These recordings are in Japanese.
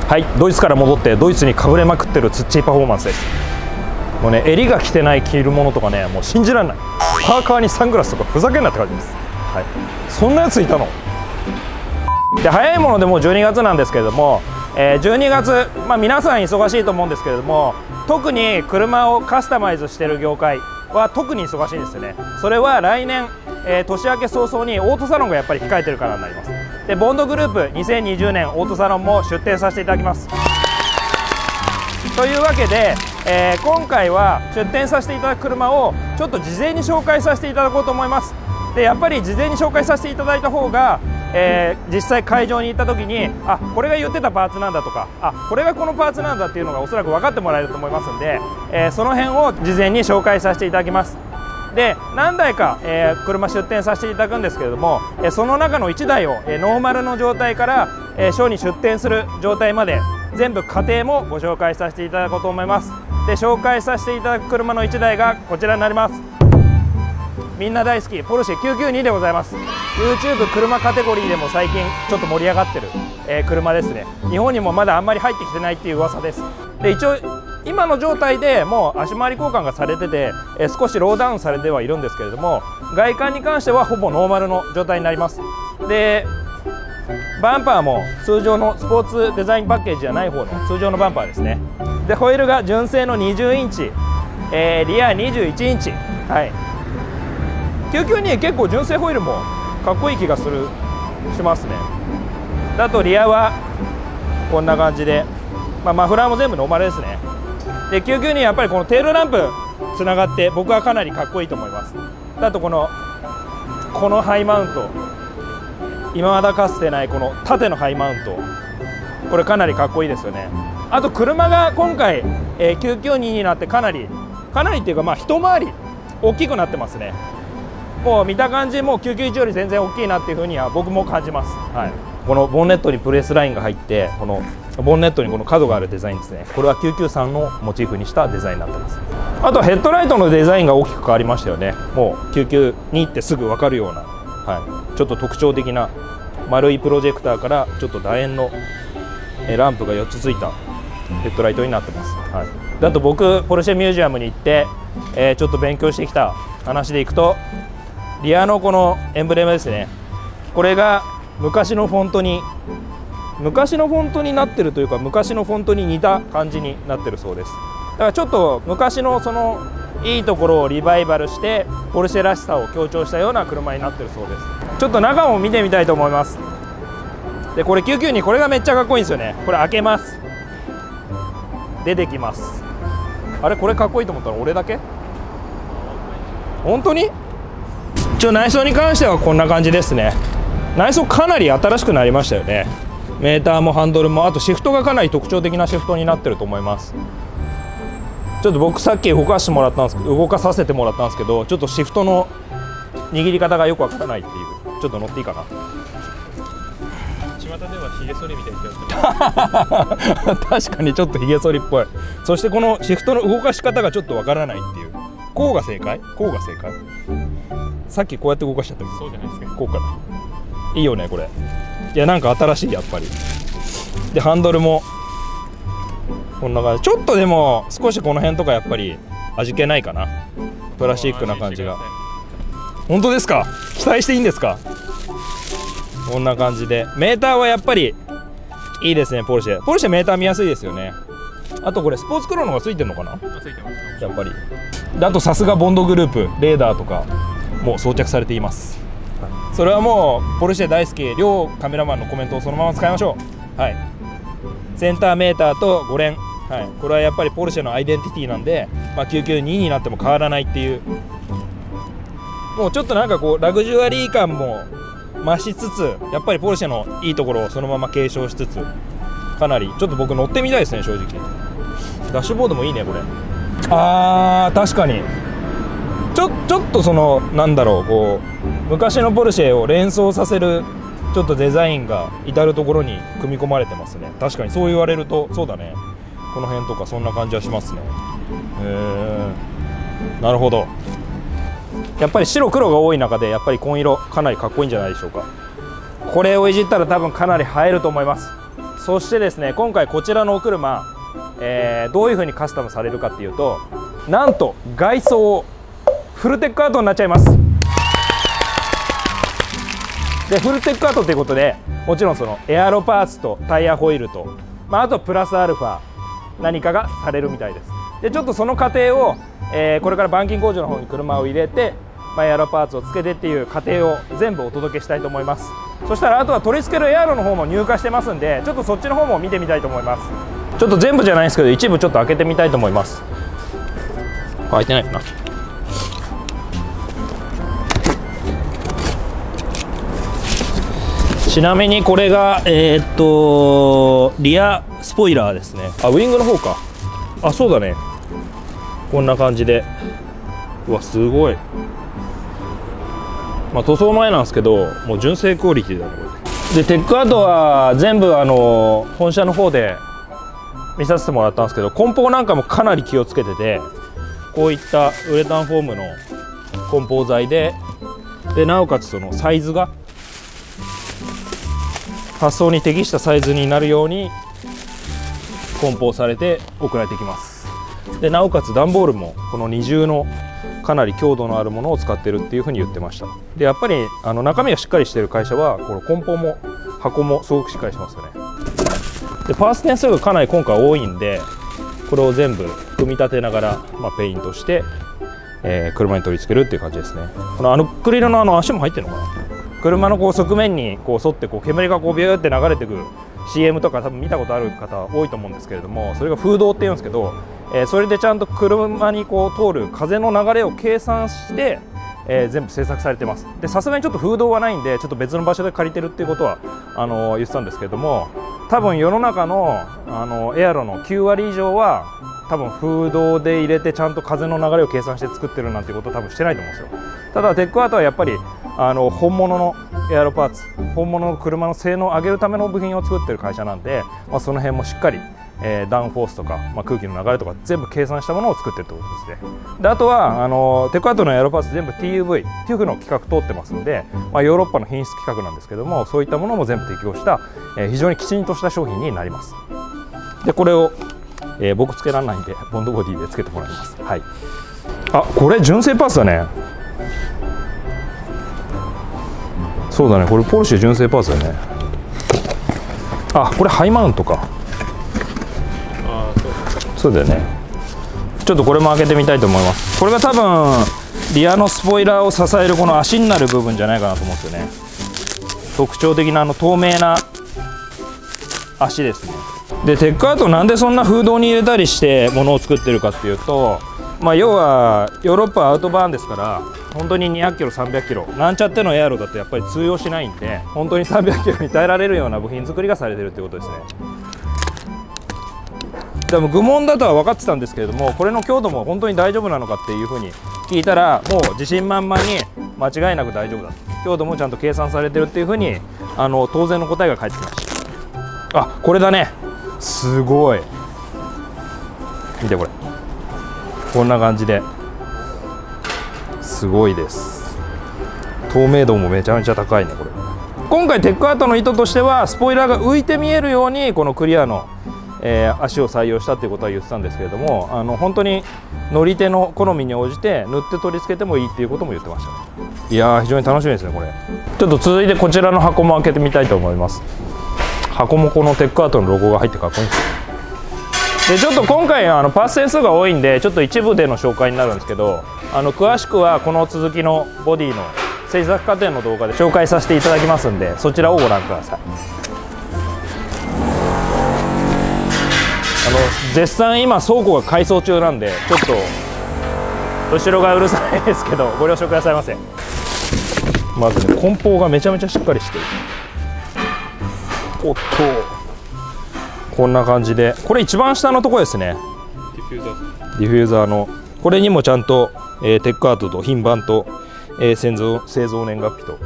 はい、ドイツから戻ってドイツにかぶれまくってるツッチーパフォーマンスです。もうね、襟が着てない着るものとかね、もう信じられない。パーカーにサングラスとかふざけんなって感じです。はい、そんなやついたの。で、早いものでもう12月なんですけれども、12月、皆さん忙しいと思うんですけれども、特に車をカスタマイズしている業界は特に忙しいですよね。それは来年、年明け早々にオートサロンがやっぱり控えてるからになります。で、ボンドグループ2020年オートサロンも出展させていただきます。というわけで、今回は出展させていただく車をちょっと事前に紹介させていただこうと思います。で、やっぱり事前に紹介させていただいた方が、実際会場に行った時に、あ、これが言ってたパーツなんだとか、あ、これがこのパーツなんだっていうのがおそらく分かってもらえると思いますんで、その辺を事前に紹介させていただきます。で、何台か、車出展させていただくんですけれども、その中の1台を、ノーマルの状態から、ショーに出展する状態まで全部過程もご紹介させていただこうと思います。で、紹介させていただく車の1台がこちらになります。みんな大好きポルシェ992でございます。 YouTube 車カテゴリーでも最近ちょっと盛り上がってる、車ですね。日本にもまだあんまり入ってきてないっていう噂です。で、一応今の状態でもう足回り交換がされてて、少しローダウンされてはいるんですけれども、外観に関してはほぼノーマルの状態になります。で、バンパーも通常のスポーツデザインパッケージじゃない方の通常のバンパーですね。で、ホイールが純正の20インチ、リア21インチ。はい、992結構純正ホイールもかっこいい気がしますね。あとリアはこんな感じで、マフラーも全部ノーマルですね。で、992やっぱりこのテールランプつながって僕はかなりかっこいいと思います。あとこのハイマウント、今まだかつてないこの縦のハイマウント、これかなりかっこいいですよね。あと車が今回、992になってかなりっていうか、一回り大きくなってますね。もう見た感じ、もう991より全然大きいなっていうふうには僕も感じます。はい、このボンネットにプレスラインが入って、このボンネットにこの角があるデザインですね。これは993のモチーフにしたデザインになってます。あとヘッドライトのデザインが大きく変わりましたよね。もう992ってすぐ分かるような、はい、ちょっと特徴的な丸いプロジェクターからちょっと楕円のランプが4つついたヘッドライトになってます。はい、で、あと僕ポルシェミュージアムに行って、ちょっと勉強してきた話でいくと、リアのこのエンブレムですね。これが昔のフォントになってるというか、昔のフォントに似た感じになってるそうです。だからちょっと昔のそのいいところをリバイバルしてポルシェらしさを強調したような車になってるそうです。ちょっと中も見てみたいと思います。で、これ992、これがめっちゃかっこいいんですよね。これ開けます、出てきます。あれ、これかっこいいと思ったの俺だけ？本当に？内装に関してはこんな感じですね。内装かなり新しくなりましたよね。メーターもハンドルも、あとシフトがかなり特徴的なシフトになってると思います。ちょっと僕さっき動かさせてもらったんですけど、ちょっとシフトの握り方がよくわからないっていう。ちょっと乗っていいかな。 巷ではヒゲ剃りみたいに言ってます。 確かにちょっとヒゲ剃りっぽい。そしてこのシフトの動かし方がちょっとわからないっていう。こうが正解？さっきこうやって動かしちゃってる。 そうじゃないですか。 こうかな。いいよねこれ。いや、なんか新しいやっぱり。で、ハンドルもこんな感じ。ちょっとでも少しこの辺とかやっぱり味気ないかな。プラスチックな感じが。本当ですか？期待していいんですか？こんな感じで、メーターはやっぱりいいですね。ポルシェメーター見やすいですよね。あとこれスポーツクロノがついてるのかな？ ついてます。 やっぱり。で、あとさすがボンドグループ、レーダーとかもう装着されています。それはもうポルシェ大好き両カメラマンのコメントをそのまま使いましょう。はい、センターメーターと5連、はい、これはやっぱりポルシェのアイデンティティなんで、992になっても変わらないっていう、もうちょっとなんかこうラグジュアリー感も増しつつ、やっぱりポルシェのいいところをそのまま継承しつつ、かなりちょっと僕乗ってみたいですね、正直。ダッシュボードもいいねこれ。確かにちょっとそのなんだろう、こう昔のポルシェを連想させるちょっとデザインが至る所に組み込まれてますね。確かにそう言われるとそうだね。この辺とかそんな感じはしますね。なるほど。やっぱり白黒が多い中でやっぱり紺色かなりかっこいいんじゃないでしょうか。これをいじったら多分かなり映えると思います。 そしてですね、今回こちらのお車、どういう風にカスタムされるかっていうと、なんと外装フルテックアートになっちゃいます。でフルテックアートということで、もちろんそのエアロパーツとタイヤホイールと、あとプラスアルファ何かがされるみたいです。でちょっとその過程を、これから板金工場の方に車を入れて、エアロパーツをつけてっていう過程を全部お届けしたいと思います。そしたらあとは取り付けるエアロの方も入荷してますんで、ちょっとそっちの方も見てみたいと思います。ちょっと全部じゃないんですけど、一部ちょっと開けてみたいと思います。開いてないかな。ちなみにこれがリアスポイラーですね。ウイングの方か。そうだね、こんな感じで。うわすごい。塗装前なんですけど、もう純正クオリティだねこれで。テックアートは全部本社の方で見させてもらったんですけど、梱包なんかもかなり気をつけてて、こういったウレタンフォームの梱包材で、なおかつそのサイズが発送に適したサイズになるように梱包されて送られてきます。でなおかつ段ボールもこの二重のかなり強度のあるものを使ってるっていうふうに言ってました。でやっぱり中身がしっかりしてる会社はこの梱包も箱もすごくしっかりしてますよね。でパーツ点数がかなり今回多いんで、これを全部組み立てながら、ペイントして、車に取り付けるっていう感じですね。このアクリルの足も入ってるのかな。車の側面に沿って煙がビューって流れてくる CM とか多分見たことある方多いと思うんですけれども、それが風洞っていうんですけど、それでちゃんと車に通る風の流れを計算して、全部製作されてます。でさすがにちょっと風洞はないんで、ちょっと別の場所で借りてるっていうことは言ってたんですけれども、多分世の中のエアロの9割以上は多分風洞で入れてちゃんと風の流れを計算して作ってるなんていうことは多分してないと思うんですよ。ただテックアートはやっぱり本物のエアロパーツ、本物の車の性能を上げるための部品を作ってる会社なんで、その辺もしっかりダウンフォースとか、空気の流れとか全部計算したものを作ってるってことですね。であとはテックアートのエアロパーツ全部 TUV、TÜV の規格通ってますんで、ヨーロッパの品質規格なんですけども、そういったものも全部適用した、非常にきちんとした商品になります。でこれを、僕つけられないんでボンドボディでつけてもらいます。はい。これ純正パーツだね。そうだね、これポルシェ純正パーツだね。これハイマウントか。そうだよね。ちょっとこれも開けてみたいと思います。これが多分リアのスポイラーを支えるこの足になる部分じゃないかなと思うんですよね。特徴的な透明な足ですね。でテックアートなんでそんな風洞に入れたりしてものを作ってるかっていうと、要はヨーロッパアウトバーンですから、本当に200キロ300キロなんちゃってのエアロだとやっぱり通用しないんで、本当に300キロに耐えられるような部品作りがされてるってことですね。でも愚問だとは分かってたんですけれども、これの強度も本当に大丈夫なのかっていうふうに聞いたら、もう自信満々に間違いなく大丈夫だと、強度もちゃんと計算されてるっていうふうに当然の答えが返ってきました。これだね。すごい、見てこれ、こんな感じですごいです。透明度もめちゃめちゃ高いねこれ。今回テックアートの意図としては、スポイラーが浮いて見えるようにこのクリアの足を採用したっていうことは言ってたんですけれども、本当に乗り手の好みに応じて塗って取り付けてもいいっていうことも言ってました。いやー、非常に楽しみですねこれ。ちょっと続いてこちらの箱も開けてみたいと思います。箱もこのテックアートのロゴが入ってかっこいいんですよ。でちょっと今回パーツ点数が多いんで、ちょっと一部での紹介になるんですけど、詳しくはこの続きのボディの製作過程の動画で紹介させていただきますんで、そちらをご覧ください。絶賛今倉庫が改装中なんで、ちょっと後ろがうるさいですけどご了承くださいませ。まずね、梱包がめちゃめちゃしっかりしている。こんな感じで、これ一番下のところですね。ディフューザーのこれにもちゃんと、テックアートと品番と、製造年月日と、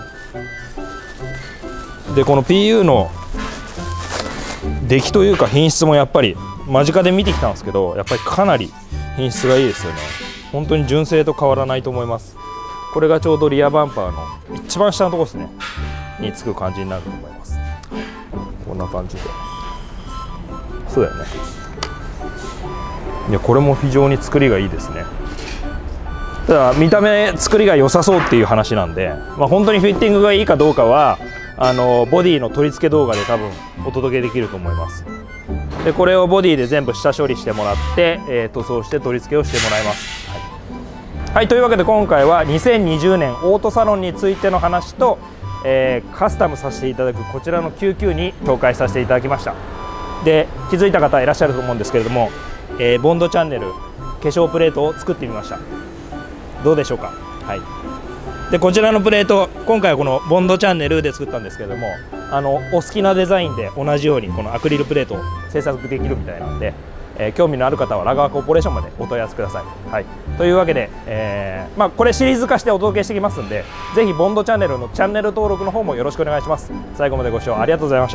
でこの PU の出来というか品質もやっぱり間近で見てきたんですけど、やっぱりかなり品質がいいですよね。本当に純正と変わらないと思います。これがちょうどリアバンパーの一番下のところですねにつく感じになると思います。こんな感じで。 そうだよね。いやこれも非常に作りがいいですね。ただ見た目作りが良さそうっていう話なんで、本当にフィッティングがいいかどうかはボディの取り付け動画で多分お届けできると思います。でこれをボディで全部下処理してもらって、塗装して取り付けをしてもらいます。はい、というわけで今回は2020年オートサロンについての話と、カスタムさせていただくこちらの99に紹介させていただきました。で気づいた方いらっしゃると思うんですけれども、ボンドチャンネル化粧プレートを作ってみました。どうでしょうか。はい、でこちらのプレート今回はこのボンドチャンネルで作ったんですけれども、お好きなデザインで同じようにこのアクリルプレートを製作できるみたいなんで、興味のある方はラガーコーポレーションまでお問い合わせください。はい、というわけで、これシリーズ化してお届けしてきますんで、ぜひボンドチャンネルのチャンネル登録の方もよろしくお願いします。最後までご視聴ありがとうございました。